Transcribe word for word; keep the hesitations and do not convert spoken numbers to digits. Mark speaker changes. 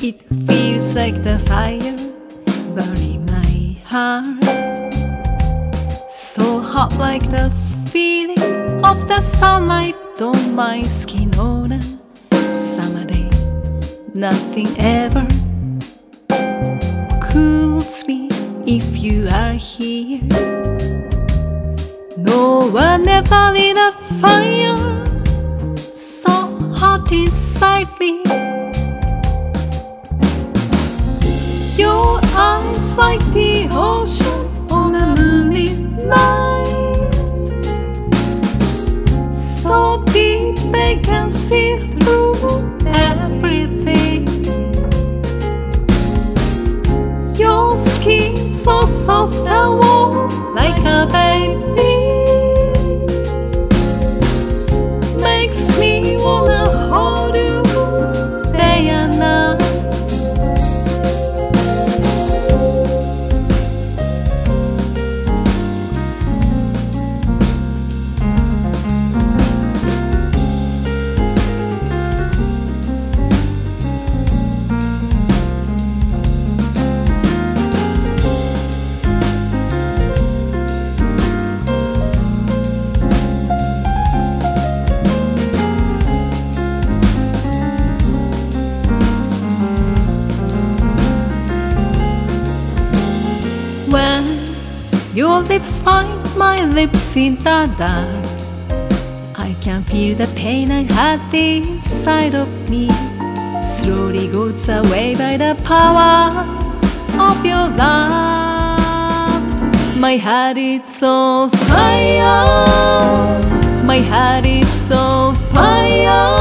Speaker 1: It feels like the fire burning my heart, so hot like the feeling of the sunlight on my skin on a summer day. Nothing ever cools me if you are here. No one ever lit a fire so hot inside me. Your eyes like the ocean on a moonlit night, so deep they can see through everything. Your skin so soft and warm like a baby, makes me wanna hold you day and night. When your lips find my lips in the dark, I can feel the pain I had inside of me slowly goes away by the power of your love. My heart is on fire, my heart is on fire.